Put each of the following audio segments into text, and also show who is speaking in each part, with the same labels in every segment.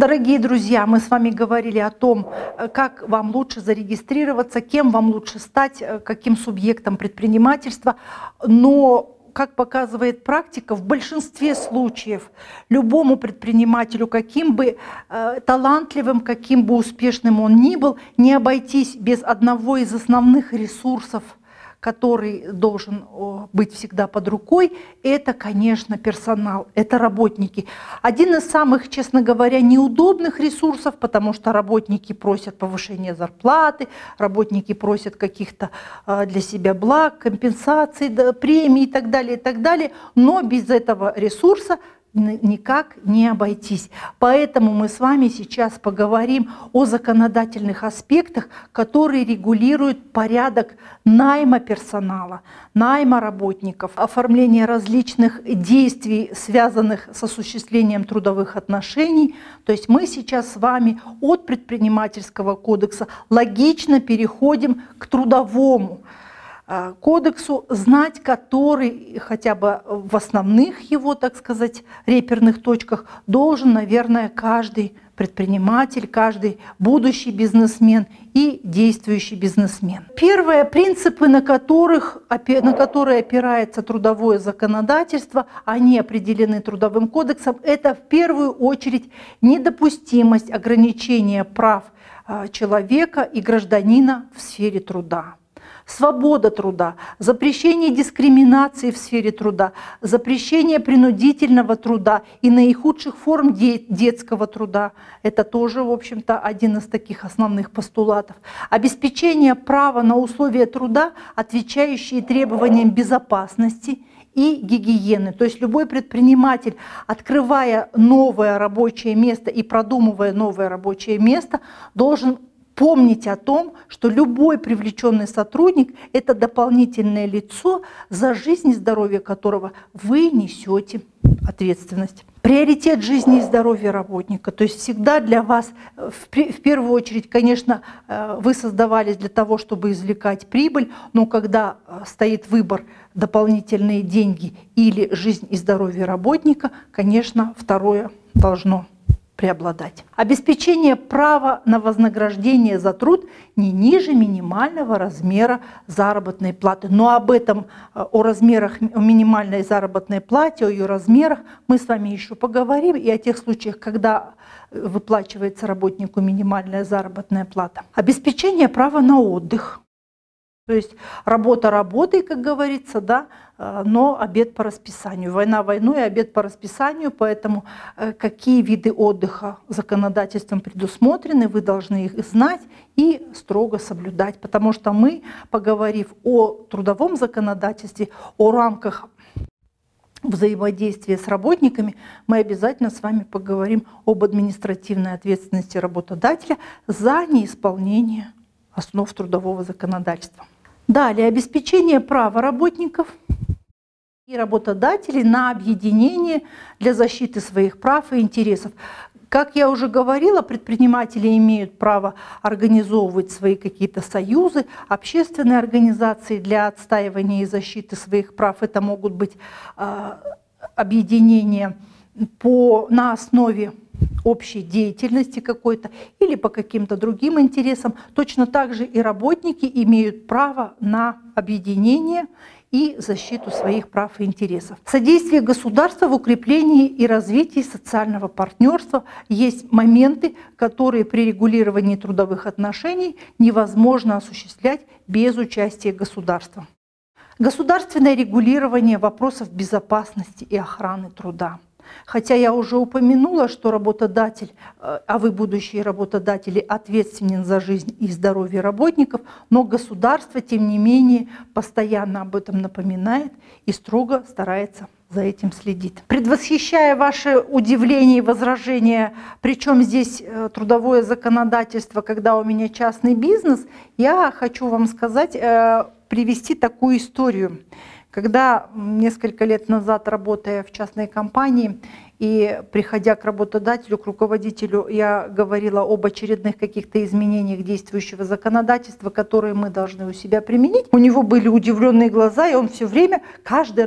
Speaker 1: Дорогие друзья, мы с вами говорили о том, как вам лучше зарегистрироваться, кем вам лучше стать, каким субъектом предпринимательства. Но, как показывает практика, в большинстве случаев любому предпринимателю, каким бы талантливым, каким бы успешным он ни был, не обойтись без одного из основных ресурсов, который должен быть всегда под рукой, это, конечно, персонал, это работники. Один из самых, честно говоря, неудобных ресурсов, потому что работники просят повышения зарплаты, работники просят каких-то для себя благ, компенсаций, премий и так далее, но без этого ресурса никак не обойтись. Поэтому мы с вами сейчас поговорим о законодательных аспектах, которые регулируют порядок найма персонала, найма работников, оформления различных действий, связанных с осуществлением трудовых отношений. То есть мы сейчас с вами от предпринимательского кодекса логично переходим к трудовому кодексу, знать который хотя бы в основных его, так сказать, реперных точках должен, наверное, каждый предприниматель, каждый будущий бизнесмен и действующий бизнесмен. Первые принципы, на которые опирается трудовое законодательство, они определены Трудовым кодексом, это в первую очередь недопустимость ограничения прав человека и гражданина в сфере труда. Свобода труда, запрещение дискриминации в сфере труда, запрещение принудительного труда и наихудших форм детского труда. Это тоже, в общем-то, один из таких основных постулатов. Обеспечение права на условия труда, отвечающие требованиям безопасности и гигиены. То есть любой предприниматель, открывая новое рабочее место и продумывая новое рабочее место, должен помните о том, что любой привлеченный сотрудник – это дополнительное лицо, за жизнь и здоровье которого вы несете ответственность. Приоритет жизни и здоровья работника. То есть всегда для вас, в первую очередь, конечно, вы создавались для того, чтобы извлекать прибыль, но когда стоит выбор дополнительные деньги или жизнь и здоровье работника, конечно, второе должно преобладать. Обеспечение права на вознаграждение за труд не ниже минимального размера заработной платы. Но об этом, о размерах минимальной заработной платы, о ее размерах мы с вами еще поговорим, и о тех случаях, когда выплачивается работнику минимальная заработная плата. Обеспечение права на отдых. То есть работа работой, как говорится, да, но обед по расписанию. Война войной, обед по расписанию, поэтому какие виды отдыха законодательством предусмотрены, вы должны их знать и строго соблюдать. Потому что мы, поговорив о трудовом законодательстве, о рамках взаимодействия с работниками, мы обязательно с вами поговорим об административной ответственности работодателя за неисполнение основ трудового законодательства. Далее, обеспечение права работников и работодателей на объединение для защиты своих прав и интересов. Как я уже говорила, предприниматели имеют право организовывать свои какие-то союзы, общественные организации для отстаивания и защиты своих прав. Это могут быть объединения на основе общей деятельности какой-то или по каким-то другим интересам. Точно так же и работники имеют право на объединение и защиту своих прав и интересов. Содействие государства в укреплении и развитии социального партнерства. Есть моменты, которые при регулировании трудовых отношений невозможно осуществлять без участия государства. Государственное регулирование вопросов безопасности и охраны труда. Хотя я уже упомянула, что работодатель, а вы, будущие работодатели, ответственен за жизнь и здоровье работников, но государство, тем не менее, постоянно об этом напоминает и строго старается за этим следить. Предвосхищая ваше удивление и возражения, причем здесь трудовое законодательство, когда у меня частный бизнес, я хочу вам сказать, привести такую историю. Когда несколько лет назад, работая в частной компании и приходя к работодателю, к руководителю, я говорила об очередных каких-то изменениях действующего законодательства, которые мы должны у себя применить. У него были удивленные глаза, и он все время, каждый раз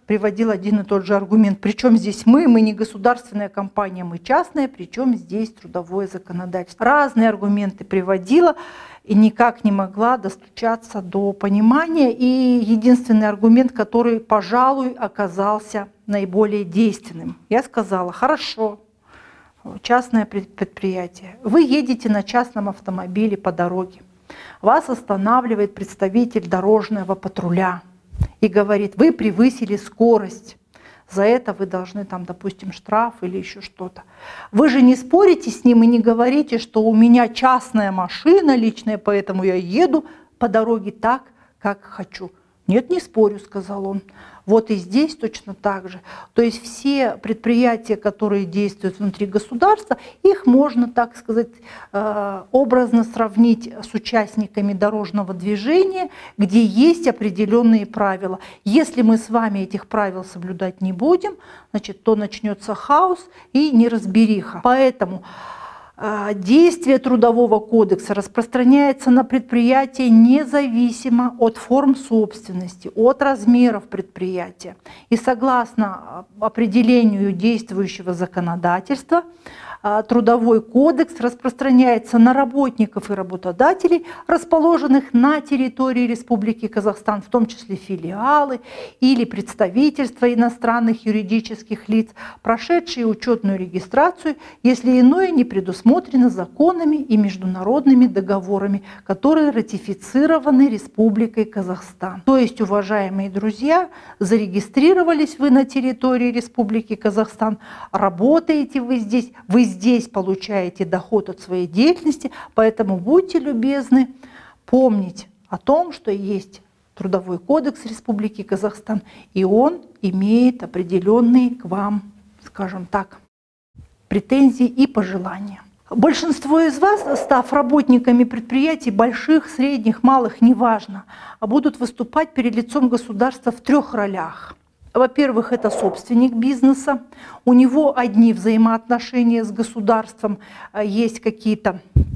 Speaker 1: приводил один и тот же аргумент. Причем здесь мы не государственная компания, мы частная, причем здесь трудовое законодательство. Разные аргументы приводила и никак не могла достучаться до понимания. И единственный аргумент, который, пожалуй, оказался наиболее действенным. Я сказала: хорошо, частное предприятие, вы едете на частном автомобиле по дороге, вас останавливает представитель дорожного патруля и говорит: вы превысили скорость, за это вы должны, там, допустим, штраф или еще что-то. Вы же не спорите с ним и не говорите, что у меня частная машина личная, поэтому я еду по дороге так, как хочу. Нет, не спорю, сказал он. Вот и здесь точно так же. То есть все предприятия, которые действуют внутри государства, их можно, так сказать, образно сравнить с участниками дорожного движения, где есть определенные правила. Если мы с вами этих правил соблюдать не будем, значит, то начнется хаос и неразбериха. Поэтому действие Трудового кодекса распространяется на предприятия независимо от форм собственности, от размеров предприятия. И согласно определению действующего законодательства, Трудовой кодекс распространяется на работников и работодателей, расположенных на территории Республики Казахстан, в том числе филиалы или представительства иностранных юридических лиц, прошедшие учетную регистрацию, если иное не предусмотрено законами и международными договорами, которые ратифицированы Республикой Казахстан. То есть, уважаемые друзья, зарегистрировались вы на территории Республики Казахстан, работаете вы здесь получаете доход от своей деятельности, поэтому будьте любезны помнить о том, что есть Трудовой кодекс Республики Казахстан, и он имеет определенные к вам, скажем так, претензии и пожелания. Большинство из вас, став работниками предприятий, больших, средних, малых, неважно, будут выступать перед лицом государства в 3 ролях. Во-первых, это собственник бизнеса, у него одни взаимоотношения с государством, есть какие-то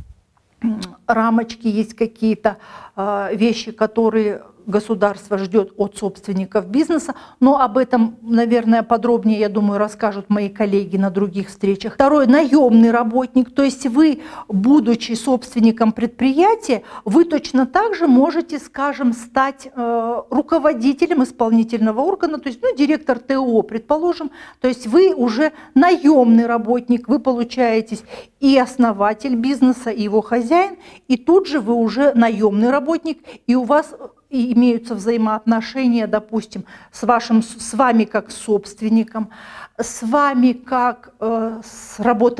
Speaker 1: рамочки, есть какие-то вещи, которые государство ждет от собственников бизнеса, но об этом, наверное, подробнее, я думаю, расскажут мои коллеги на других встречах. Второй — наемный работник, то есть вы, будучи собственником предприятия, вы точно так же можете, скажем, стать руководителем исполнительного органа, то есть директор ТО, предположим, то есть вы уже наемный работник, вы получаетесь и основатель бизнеса, и его хозяин, и тут же вы уже наемный работник, и у вас имеются взаимоотношения, допустим, с вами как с собственником, с вами как с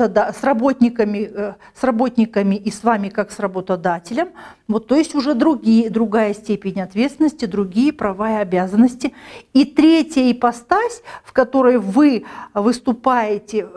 Speaker 1: работниками и с вами как с работодателем. Вот, то есть уже другая степень ответственности, другие права и обязанности. И третья ипостась, в которой вы выступаете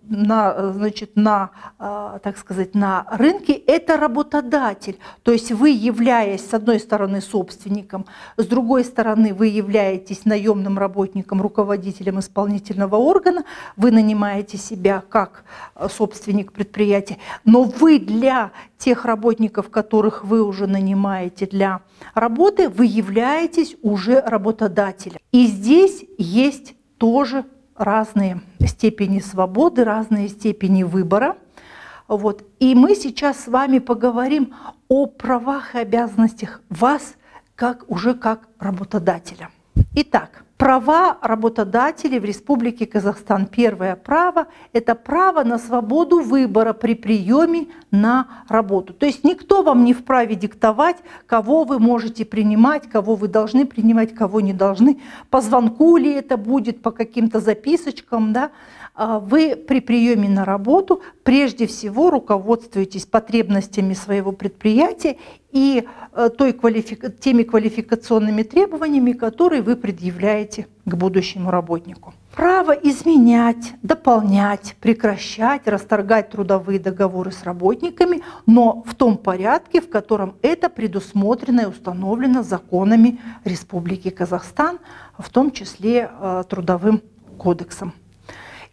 Speaker 1: так сказать, на рынке, это работодатель. То есть вы, являясь, с одной стороны, собственником, с другой стороны, вы являетесь наемным работником, руководителем исполнительного органа, вы нанимаете себя как собственник предприятия, но вы для тех работников, которых вы уже нанимаете для работы, вы являетесь уже работодателем. И здесь есть тоже разные степени свободы, разные степени выбора. Вот. И мы сейчас с вами поговорим о правах и обязанностях вас уже как работодателя. Итак, права работодателей в Республике Казахстан. Первое право – это право на свободу выбора при приеме на работу. То есть никто вам не вправе диктовать, кого вы можете принимать, кого вы должны принимать, кого не должны. По звонку ли это будет, по каким-то записочками, да? Вы при приеме на работу прежде всего руководствуетесь потребностями своего предприятия и теми квалификационными требованиями, которые вы предъявляете к будущему работнику. Право изменять, дополнять, прекращать, расторгать трудовые договоры с работниками, но в том порядке, в котором это предусмотрено и установлено законами Республики Казахстан, в том числе Трудовым кодексом.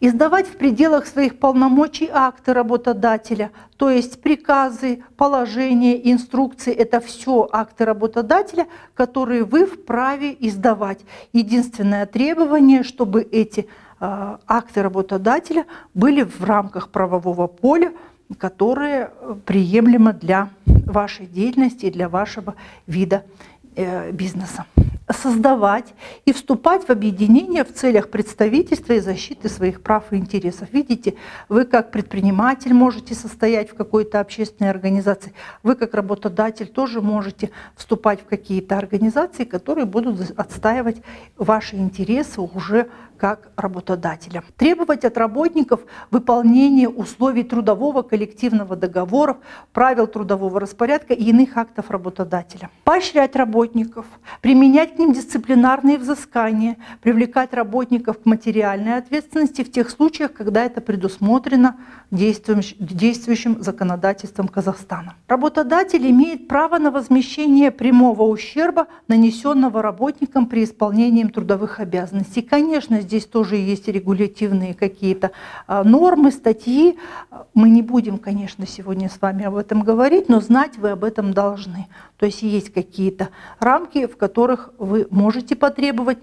Speaker 1: Издавать в пределах своих полномочий акты работодателя, то есть приказы, положения, инструкции, это все акты работодателя, которые вы вправе издавать. Единственное требование, чтобы эти акты работодателя были в рамках правового поля, которое приемлемо для вашей деятельности и для вашего вида бизнеса. Создавать и вступать в объединение в целях представительства и защиты своих прав и интересов. Видите, вы как предприниматель можете состоять в какой-то общественной организации, вы как работодатель тоже можете вступать в какие-то организации, которые будут отстаивать ваши интересы уже как работодателя. Требовать от работников выполнения условий трудового коллективного договора, правил трудового распорядка и иных актов работодателя. Поощрять работников, применять к ним дисциплинарные взыскания, привлекать работников к материальной ответственности в тех случаях, когда это предусмотрено действующим законодательством Казахстана. Работодатель имеет право на возмещение прямого ущерба, нанесенного работникам при исполнении трудовых обязанностей. Конечно, здесь тоже есть регулятивные какие-то нормы, статьи. Мы не будем, конечно, сегодня с вами об этом говорить, но знать вы об этом должны. То есть есть какие-то рамки, в которых вы можете потребовать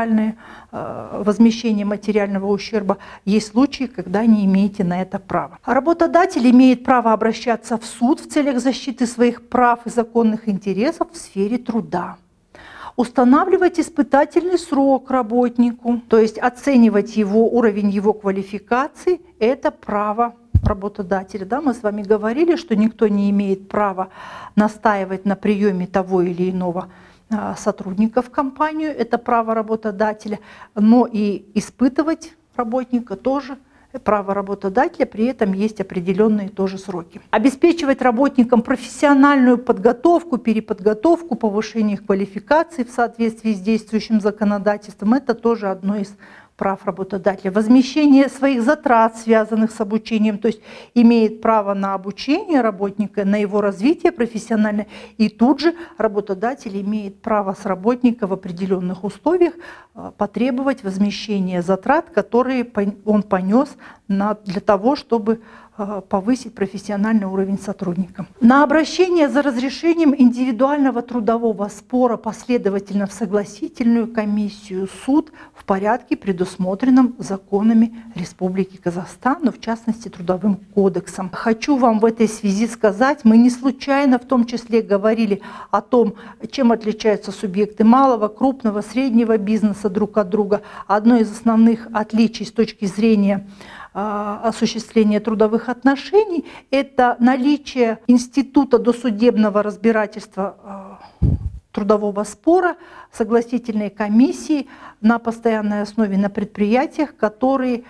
Speaker 1: возмещение материального ущерба. Есть случаи, когда не имеете на это права. Работодатель имеет право обращаться в суд в целях защиты своих прав и законных интересов в сфере труда. Устанавливать испытательный срок работнику, то есть оценивать уровень его квалификации, это право работодателя. Да, мы с вами говорили, что никто не имеет права настаивать на приеме того или иного сотрудника в компанию, это право работодателя, но и испытывать работника тоже право работодателя, при этом есть определенные тоже сроки. Обеспечивать работникам профессиональную подготовку, переподготовку, повышение их квалификации в соответствии с действующим законодательством, это тоже одно из прав работодателя. Возмещение своих затрат, связанных с обучением, то есть имеет право на обучение работника, на его развитие профессиональное, и тут же работодатель имеет право с работника в определенных условиях потребовать возмещения затрат, которые он понес для того, чтобы повысить профессиональный уровень сотрудника. На обращение за разрешением индивидуального трудового спора последовательно в согласительную комиссию суд в порядке, предусмотренном законами Республики Казахстан, но в частности Трудовым кодексом. Хочу вам в этой связи сказать, мы не случайно в том числе говорили о том, чем отличаются субъекты малого, крупного, среднего бизнеса друг от друга. Одно из основных отличий с точки зрения осуществления трудовых отношений – это наличие института досудебного разбирательства трудового спора, согласительной комиссии на постоянной основе на предприятиях, которые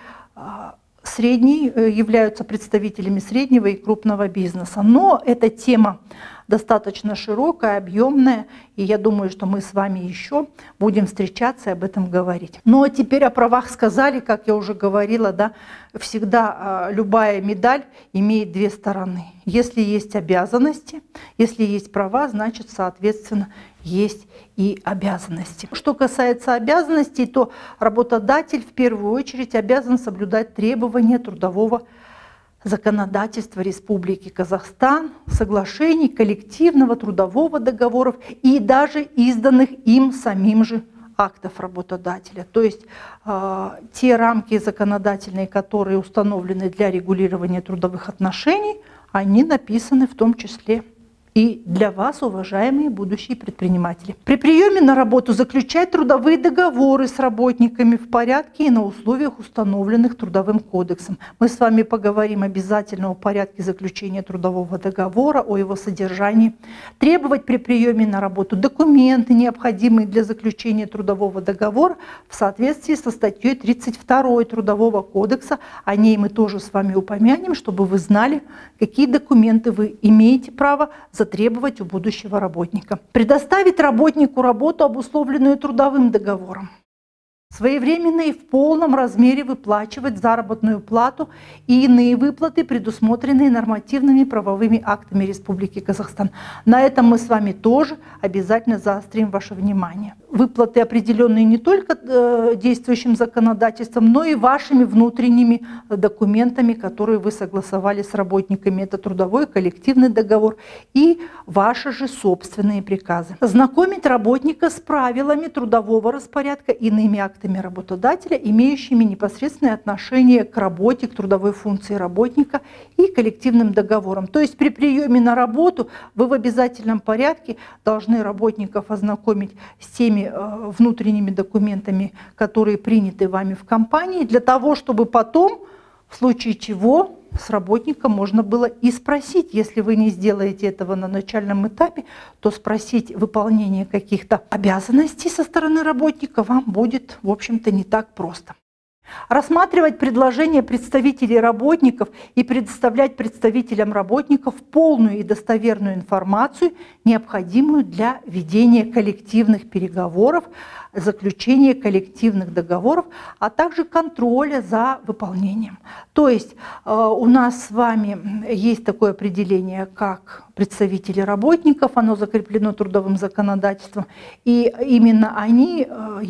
Speaker 1: являются представителями среднего и крупного бизнеса. Но эта тема достаточно широкая, объемная, и я думаю, что мы с вами еще будем встречаться и об этом говорить. Ну а теперь о правах сказали, как я уже говорила, да, всегда любая медаль имеет две стороны. Если есть обязанности, если есть права, значит, соответственно, есть и обязанности. Что касается обязанностей, то работодатель в первую очередь обязан соблюдать требования трудового законодательства Республики Казахстан, соглашений, коллективного трудового договоров и даже изданных им самим же актов работодателя. То есть те рамки законодательные, которые установлены для регулирования трудовых отношений, они написаны в том числе и для вас, уважаемые будущие предприниматели. При приеме на работу заключать трудовые договоры с работниками в порядке и на условиях, установленных Трудовым кодексом. Мы с вами поговорим обязательно о порядке заключения трудового договора, о его содержании. Требовать при приеме на работу документы, необходимые для заключения трудового договора в соответствии со статьей 32 Трудового кодекса. О ней мы тоже с вами упомянем, чтобы вы знали, какие документы вы имеете право затребовать у будущего работника. Предоставить работнику работу, обусловленную трудовым договором. Своевременно и в полном размере выплачивать заработную плату и иные выплаты, предусмотренные нормативными правовыми актами Республики Казахстан. На этом мы с вами тоже обязательно заострим ваше внимание. выплаты, определенные не только действующим законодательством, но и вашими внутренними документами, которые вы согласовали с работниками. Это трудовой коллективный договор и ваши же собственные приказы. Знакомить работника с правилами трудового распорядка, иными актами работодателя, имеющими непосредственное отношение к работе, к трудовой функции работника и коллективным договорам. То есть при приеме на работу вы в обязательном порядке должны работников ознакомить с теми внутренними документами, которые приняты вами в компании, для того, чтобы потом, в случае чего, с работником можно было и спросить, если вы не сделаете этого на начальном этапе, то спросить выполнение каких-то обязанностей со стороны работника вам будет, в общем-то, не так просто. Рассматривать предложения представителей работников и предоставлять представителям работников полную и достоверную информацию, необходимую для ведения коллективных переговоров, заключения коллективных договоров, а также контроля за выполнением. То есть у нас с вами есть такое определение, как представители работников, оно закреплено трудовым законодательством, и именно они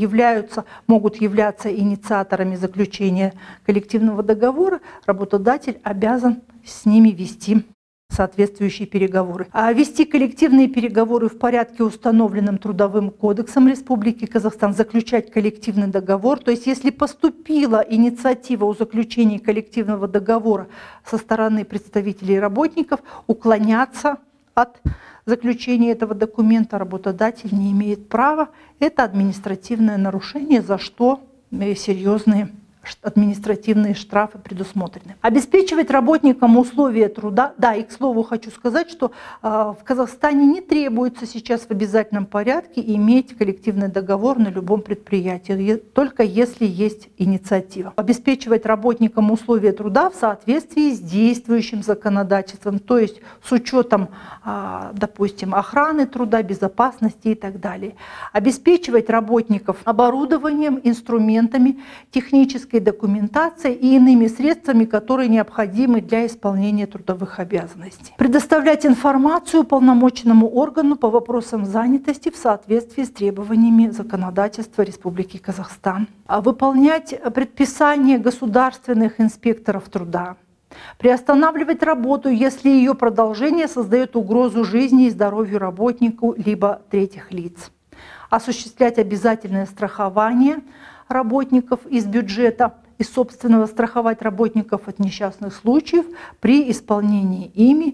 Speaker 1: могут являться инициаторами заключения коллективного договора. Работодатель обязан с ними вести соответствующие переговоры. А вести коллективные переговоры в порядке, установленном Трудовым кодексом Республики Казахстан, заключать коллективный договор. То есть если поступила инициатива о заключении коллективного договора со стороны представителей работников, уклоняться от заключения этого документа работодатель не имеет права. Это административное нарушение, за что серьезные административные штрафы предусмотрены. Обеспечивать работникам условия труда. Да, и к слову хочу сказать, что в Казахстане не требуется сейчас в обязательном порядке иметь коллективный договор на любом предприятии, только если есть инициатива. Обеспечивать работникам условия труда в соответствии с действующим законодательством, то есть с учетом, допустим, охраны труда, безопасности и так далее. Обеспечивать работников оборудованием, инструментами, технической документацией и иными средствами, которые необходимы для исполнения трудовых обязанностей. Предоставлять информацию уполномоченному органу по вопросам занятости в соответствии с требованиями законодательства Республики Казахстан. Выполнять предписания государственных инспекторов труда. Приостанавливать работу, если ее продолжение создает угрозу жизни и здоровью работнику либо третьих лиц. Осуществлять обязательное страхование работников из бюджета и собственного, страховать работников от несчастных случаев при исполнении ими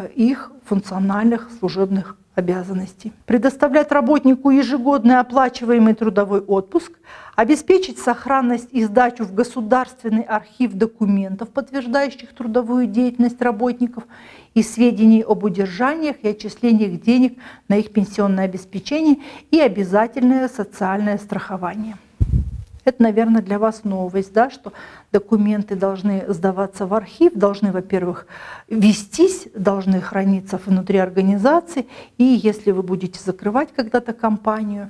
Speaker 1: их функциональных служебных обязанностей. Предоставлять работнику ежегодный оплачиваемый трудовой отпуск, обеспечить сохранность и сдачу в государственный архив документов, подтверждающих трудовую деятельность работников, и сведений об удержаниях и отчислениях денег на их пенсионное обеспечение и обязательное социальное страхование. Это, наверное, для вас новость, да, что документы должны сдаваться в архив, должны, во-первых, вестись, должны храниться внутри организации, и если вы будете закрывать когда-то компанию,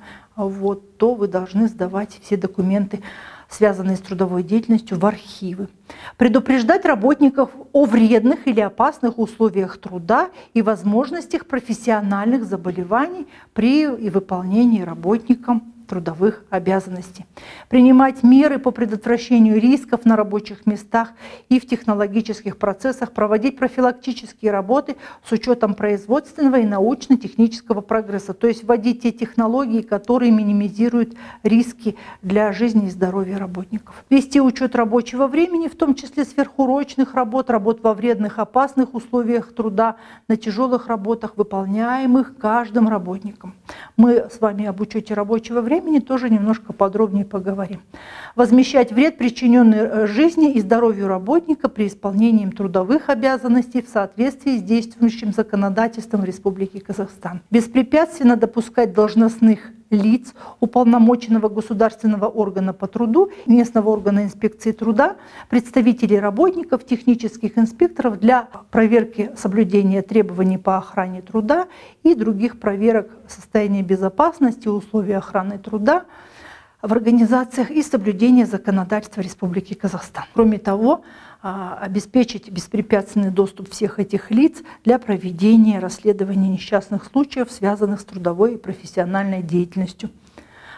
Speaker 1: то вы должны сдавать все документы, связанные с трудовой деятельностью, в архивы. Предупреждать работников о вредных или опасных условиях труда и возможностях профессиональных заболеваний при выполнении работникам трудовых обязанностей. Принимать меры по предотвращению рисков на рабочих местах и в технологических процессах, проводить профилактические работы с учетом производственного и научно-технического прогресса, то есть вводить те технологии, которые минимизируют риски для жизни и здоровья работников. Вести учет рабочего времени, в том числе сверхурочных работ, работ во вредных, опасных условиях труда, на тяжелых работах, выполняемых каждым работником. Мы с вами об учете рабочего времени тоже немножко подробнее поговорим. Возмещать вред, причиненный жизни и здоровью работника при исполнении им трудовых обязанностей в соответствии с действующим законодательством Республики Казахстан. Беспрепятственно допускать должностных лиц, уполномоченного государственного органа по труду, местного органа инспекции труда, представителей работников, технических инспекторов для проверки соблюдения требований по охране труда и других проверок состояния безопасности, условий охраны труда в организациях и соблюдения законодательства Республики Казахстан. Кроме того, обеспечить беспрепятственный доступ всех этих лиц для проведения расследования несчастных случаев, связанных с трудовой и профессиональной деятельностью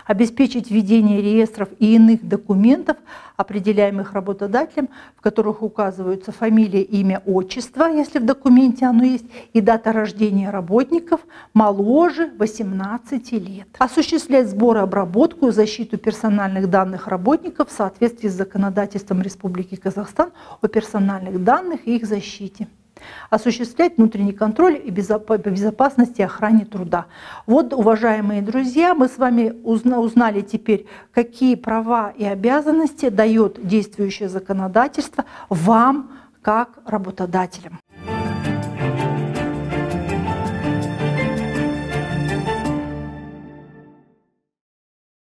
Speaker 1: обеспечить ведение реестров и иных документов, определяемых работодателем, в которых указываются фамилия, имя, отчество, если в документе оно есть, и дата рождения работников моложе 18 лет. Осуществлять сбор, обработку и защиту персональных данных работников в соответствии с законодательством Республики Казахстан о персональных данных и их защите. Осуществлять внутренний контроль и по безопасности и охране труда. Вот, уважаемые друзья, мы с вами узнали теперь, какие права и обязанности дает действующее законодательство вам, как работодателям.